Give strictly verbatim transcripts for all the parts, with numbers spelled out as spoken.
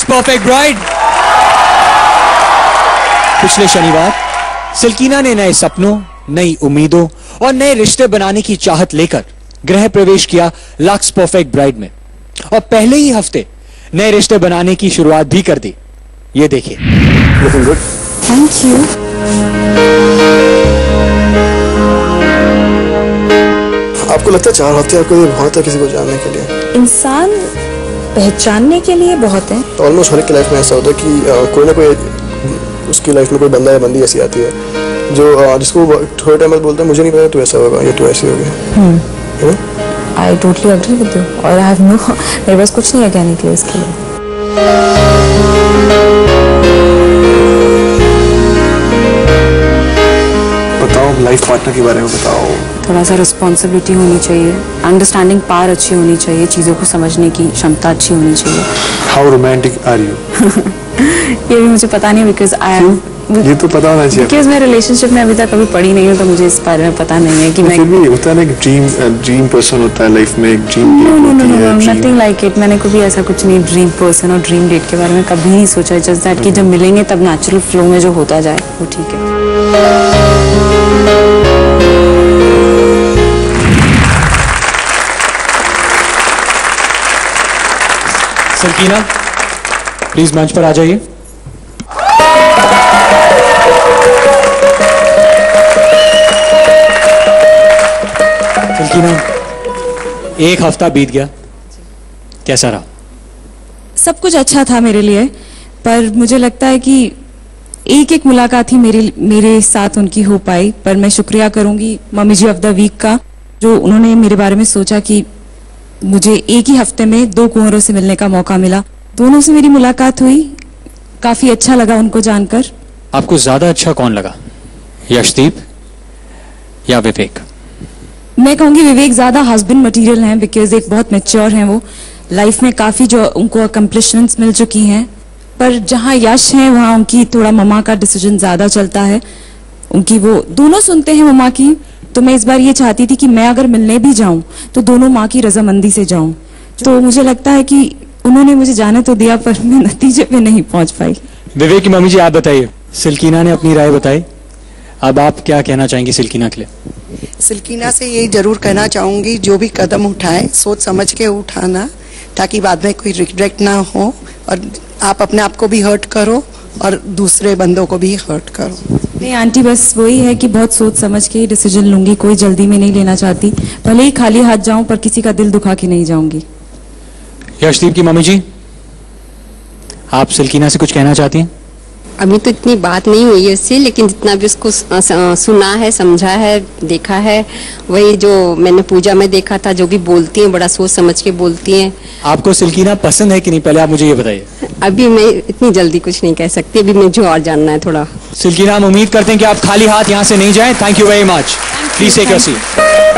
Perfect bride. पिछले शनिवार सिल्कीना ने नए सपनों, नई उम्मीदों और नए रिश्ते बनाने की चाहत लेकर गृह प्रवेश किया लक्स परफेक्ट ब्राइड में, और पहले ही हफ्ते नए रिश्ते बनाने की शुरुआत भी कर दी। ये देखिए। Looking good. Thank you. आपको लगता है चार हफ्ते आपको ये बहुत है किसी को जानने के लिए? इंसान पहचानने के लिए बहुत है। तो ऑलमोस्ट हर एक लाइफ में ऐसा होता है कि आ, कोई ना कोई उसकी लाइफ में कोई बंदा या बंदी ऐसी आती है जो आ, जिसको थोड़े टाइम बाद बोलता है मुझे नहीं पता तू ऐसा होगा या तू ऐसी होगी। I totally agree with you, और आई हैव नो, मेरे पास कुछ नहीं है कहने के लिए इसके लिए। बताओ लाइफ पार्टनर के बारे में बताओ। थोड़ा सा रिस्पॉन्सिबिलिटी होनी चाहिए, अंडरस्टैंडिंग पावर अच्छी होनी चाहिए, चीज़ों को समझने की क्षमता अच्छी होनी चाहिए। How romantic are you? ये भी मुझे पता नहीं, बिकॉज आई एम, ये तो पता होना चाहिए बिकॉज मैं रिलेशनशिप में अभी तक कभी पड़ी नहीं हूँ, तो मुझे इस बारे में पता नहीं है कि मैं। फिर भी होता है ना कि ड्रीम ड्रीम पर्सन होता है लाइफ में, एक dream no no no no nothing like it. मैंने कभी ऐसा कुछ नहीं, ड्रीम पर्सन और ड्रीम डेट के बारे में कभी नहीं सोचा। जस्ट दैट कि जब मिलेंगे तब नेचुरल फ्लो में जो होता जाए वो ठीक है। सिल्कीना प्लीज मंच पर आ जाइए। सिल्कीना, एक हफ्ता बीत गया, कैसा रहा? सब कुछ अच्छा था मेरे लिए, पर मुझे लगता है कि एक एक मुलाकात ही मेरे मेरे साथ उनकी हो पाई। पर मैं शुक्रिया करूंगी mummy ji of the week का, जो उन्होंने मेरे बारे में सोचा कि मुझे एक ही हफ्ते में दो कुंवरों से मिलने का मौका मिला। दोनों से मेरी मुलाकात हुई, काफी अच्छा लगा उनको जानकर। आपको ज्यादा अच्छा कौन लगा, यशदीप या विवेक? मैं कहूंगी विवेक ज्यादा हस्बैंड मटेरियल हैं, बिकॉज एक बहुत मैच्योर हैं, वो लाइफ में काफी जो उनको अकम्पलिशमेंट्स मिल चुकी हैं। पर जहां यश है वहां उनकी थोड़ा मम्मा का डिसीजन ज्यादा चलता है, उनकी वो दोनों सुनते हैं मम्मा की। तो मैं इस बार ये चाहती थी कि मैं अगर मिलने भी जाऊं तो दोनों माँ की रजामंदी से जाऊं। तो मुझे लगता है कि उन्होंने मुझे जाने तो दिया, पर मैं नतीजे पे नहीं पहुंच पाई। विवेक की मम्मी जी आप बताइए, सिल्कीना ने अपनी राय बताई, अब आप क्या कहना चाहेंगी सिल्कीना के लिए? सिल्कीना से यही जरूर कहना चाहूंगी, जो भी कदम उठाए सोच समझ के उठाना, ताकि बाद में कोई रिग्रेट ना हो और आप अपने आप को भी हर्ट करो और दूसरे बंदों को भी हर्ट करो। नहीं आंटी, बस वही है कि बहुत सोच समझ के ही डिसीजन लूंगी, कोई जल्दी में नहीं लेना चाहती। भले ही खाली हाथ जाऊं पर किसी का दिल दुखा के नहीं जाऊंगी। यशदीप की मम्मी जी, आप सिल्कीना से कुछ कहना चाहती हैं? अभी तो इतनी बात नहीं हुई है इससे, लेकिन जितना भी उसको सुना है, समझा है, देखा है, वही जो मैंने पूजा में देखा था, जो भी बोलती हैं बड़ा सोच समझ के बोलती हैं। आपको सिल्कीना पसंद है कि नहीं, पहले आप मुझे ये बताइए। अभी मैं इतनी जल्दी कुछ नहीं कह सकती, अभी मुझे और जानना है थोड़ा। सिल्कीना, हम उम्मीद करते हैं कि आप खाली हाथ यहाँ से नहीं जाएं। Thank you very much. Please take your seat.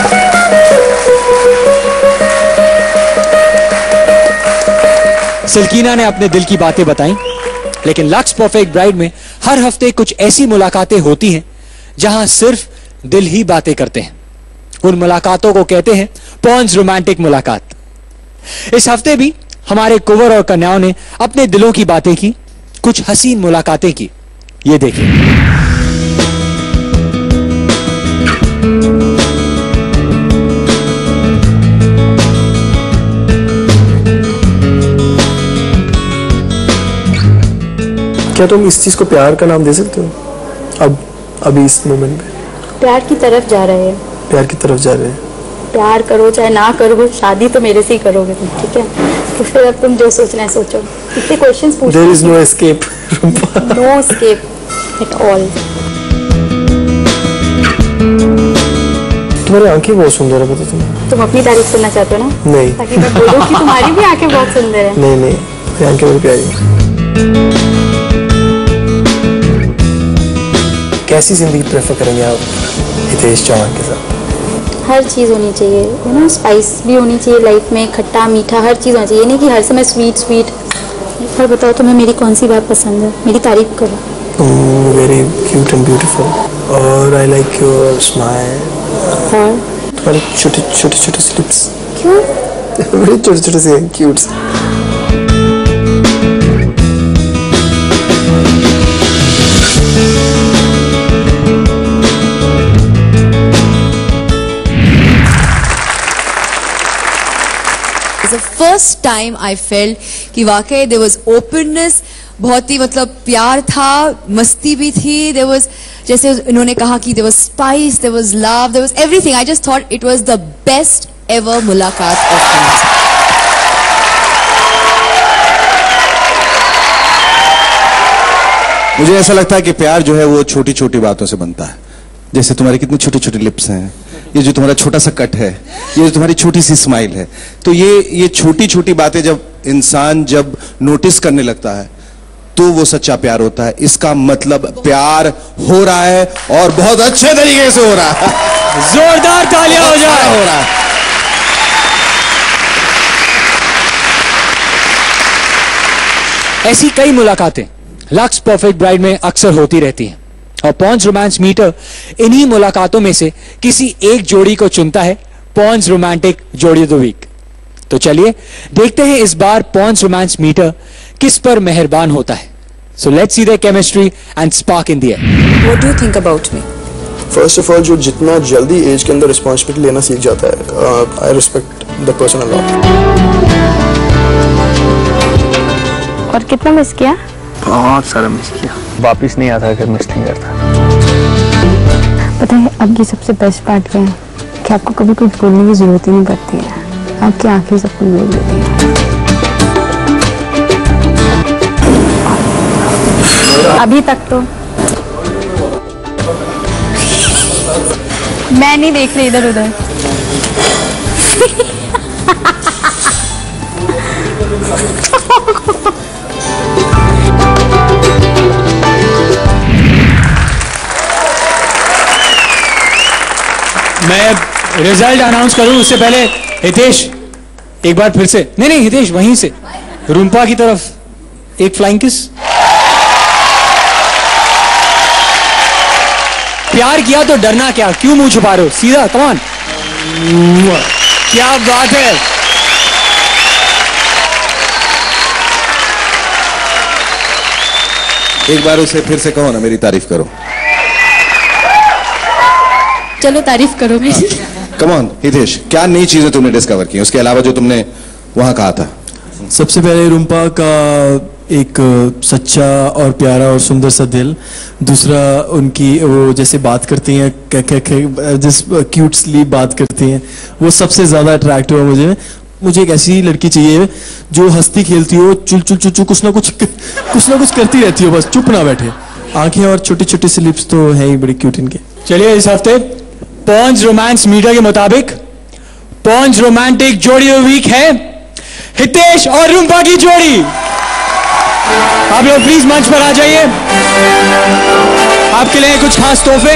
सिल्कीना ने अपने दिल की बातें बताई, लेकिन लक्स परफेक्ट ब्राइड में हर हफ्ते कुछ ऐसी मुलाकातें होती हैं जहां सिर्फ दिल ही बातें करते हैं। उन मुलाकातों को कहते हैं पॉन्स रोमांटिक मुलाकात। इस हफ्ते भी हमारे कुंवर और कन्याओं ने अपने दिलों की बातें की, कुछ हसीन मुलाकातें की। ये देखिए। क्या तुम इस चीज को प्यार का नाम दे सकते हो? अब अभी इस मोमेंट में प्यार की तरफ जा रहे हैं। प्यार की तरफ जा रहे हैं। प्यार करो चाहे ना करो, शादी तो मेरे से ही करोगे तुम, ठीक है? तो फिर अब तुम जो सोचना है सोचो। इतने क्वेश्चंस पूछ। There is no escape. No escape at all. तुम्हारी आंखें बहुत सुंदर है, पता तुम्हें? तुम अपनी तारीफ सुनना चाहते हो ना? नहीं। ताकि मैं बोलूं कि तुम्हारी भी आंखें बहुत सुंदर है। नहीं नहीं, मेरी आंखें बड़ी प्यारी है। कैसी जिंदगी प्रेफर करेंगे आप हितेश चौहान के साथ? हर चीज़ होनी चाहिए, यू नो, स्पाइस भी होनी चाहिए लाइफ में, खट्टा मीठा हर चीज़ होनी चाहिए, नहीं कि हर समय स्वीट स्वीट। पर बताओ तुम्हें मेरी कौन सी बात पसंद है? मेरी तारीफ करो। वेरी क्यूट एंड ब्यूटीफुल, और आई लाइक योर स्माइल। और तुम्हारे छोटे छोटे छोटे स्लिप्स। क्यों? बड़े छोटे छोटे से cute. was the first time I felt कि वाकई there was openness, बहुत ही मतलब प्यार था, मस्ती भी थी, there was जैसे इन्होंने कहा कि there was spice, there was love, there was everything. I just thought it was the best ever मुलाकात of friends. मुझे ऐसा लगता है कि प्यार जो है वो छोटी छोटी बातों से बनता है। जैसे तुम्हारी कितनी छोटी छोटी लिप्स हैं, ये जो तुम्हारा छोटा सा कट है, ये जो तुम्हारी छोटी सी स्माइल है, तो ये ये छोटी छोटी बातें जब इंसान जब नोटिस करने लगता है तो वो सच्चा प्यार होता है। इसका मतलब प्यार हो रहा है और बहुत अच्छे तरीके से हो रहा है। जोरदार तालियां हो जाए। हो रहा है। ऐसी कई मुलाकातें लक्स परफेक्ट ब्राइड में अक्सर होती रहती हैं और पॉन्स रोमांस मीटर इन्हीं मुलाकातों में से किसी एक जोड़ी को चुनता है पॉन्स रोमांटिक जोड़ी ऑफ द वीक। तो चलिए देखते हैं इस बार पॉन्स रोमांस मीटर किस पर मेहरबान होता है। So let's see the chemistry and spark in the air. What do you think about me? First of all जो जितना जल्दी एज के अंदर रिस्पॉन्सिबिलिटी लेना सीख जाता है, I respect the person a lot. और कितना मिस किया? बहुत सारा मिस किया। वापिस नहीं आता अगर मिस नहीं करता। पता है अब ये सबसे बेस्ट पार्ट क्या है कि आपको कभी कुछ बोलने की जरूरत ही नहीं पड़ती है, आपकी आंखें सब कुछ बोल देती हैं। अभी तक तो मैं नहीं देख रही इधर उधर। मैं रिजल्ट अनाउंस करूं उससे पहले हितेश एक बार फिर से, नहीं नहीं हितेश वहीं से रूम्पा की तरफ एक फ्लाइंग किस। प्यार किया तो डरना क्या, क्यों मुंह छुपा रहे हो, सीधा कम ऑन। क्या बात है। एक बार उसे फिर से कहो ना, मेरी तारीफ करो। चलो तारीफ करो मेरी। कम ऑन हितेश, क्या नई चीजें तुमने डिस्कवर की उसके अलावा जो तुमने वहां कहा था? सबसे पहले रूम्पा का एक सच्चा और प्यारा और सुंदर सा दिल, दूसरा उनकी वो जैसे बात करती हैं, क्या क्या जिस क्यूटली बात करती हैं, वो सबसे ज्यादा अट्रैक्टिव है मुझे। मुझे एक ऐसी लड़की चाहिए जो हंसती खेलती हो, चुल चुल चुल चुल कुछ ना कुछ कुछ ना कुछ करती रहती हो, बस चुप ना बैठे। आंखें और छोटी छोटी सी लिप्स तो है ही बड़ी क्यूट इनके। चलिए इस हफ्ते पॉन्स रोमांस मीटर के मुताबिक पॉन्स रोमांटिक जोड़ी ऑफ वीक है हितेश और रूम्पा की जोड़ी। आप लोग प्लीज मंच पर आ जाइए, आपके लिए कुछ खास तोहफे।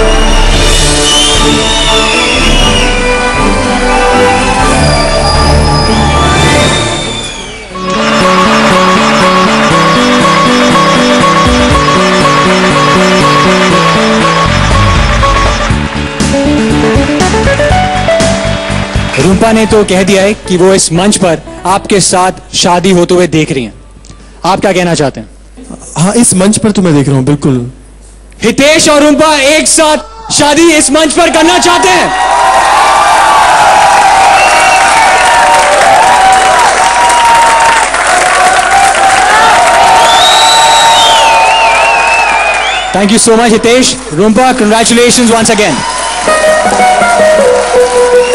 रूम्पा ने तो कह दिया है कि वो इस मंच पर आपके साथ शादी होते हुए देख रही हैं, आप क्या कहना चाहते हैं? हाँ, इस मंच पर तो मैं देख रहा हूँ बिल्कुल। हितेश और रूम्पा एक साथ शादी इस मंच पर करना चाहते हैं। Thank you so much Hitesh, Rumpa, congratulations once again.